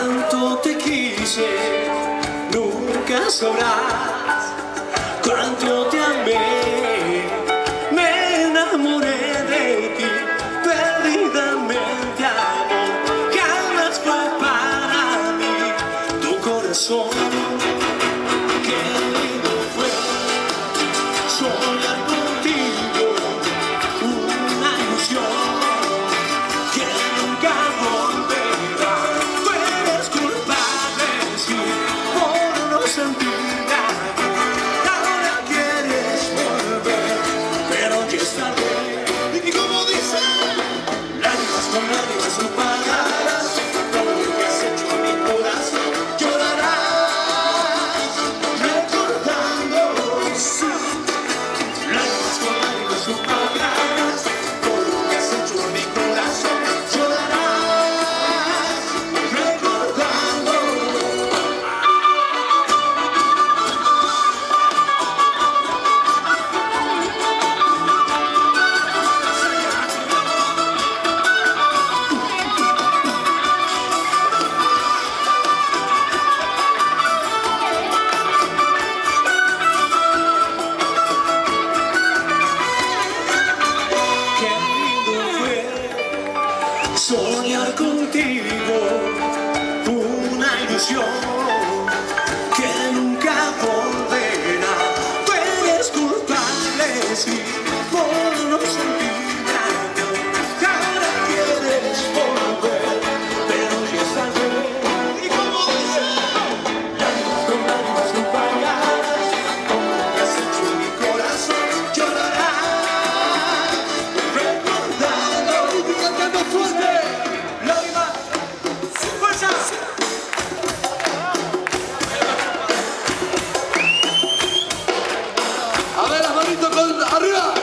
Cuánto te quise, nunca sabrás. Cuánto te amé, me enamoré de ti, perdidamente amor. Jamás fue para mí tu corazón. Qué lindo fue soñar contigo, una ilusión que nunca volverá. Tú eres culpable, sí, por no sentirme amor. Ahora quieres volver, pero ya es tarde. Y como dice, lágrimas con lágrimas no pagarás. Todo lo que has hecho en mi corazón llorarás, recordando, sí. Lágrimas con lágrimas no pagarás. Todo lo que has hecho en mi corazón llorarás, recordando. Qué lindo fue soñar contigo, una ilusión que nunca volverá. Tú eres culpable, sí, por no sentirme amor. Ahora quieres volver, pero ya es tarde. Y como dice, lágrimas con lágrimas no pagarás. Todo lo que has hecho en mi corazón llorarás, recordando. Y cantando fuerte, lágrimas, fuerza. A ver, las manitos arriba.